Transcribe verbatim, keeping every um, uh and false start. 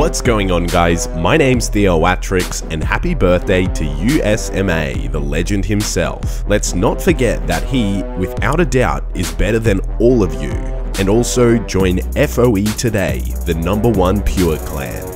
What's going on, guys? My name's Theoatrix, and happy birthday to U S M A, the legend himself. Let's not forget that he, without a doubt, is better than all of you. And also join F O E today, the number one pure clan.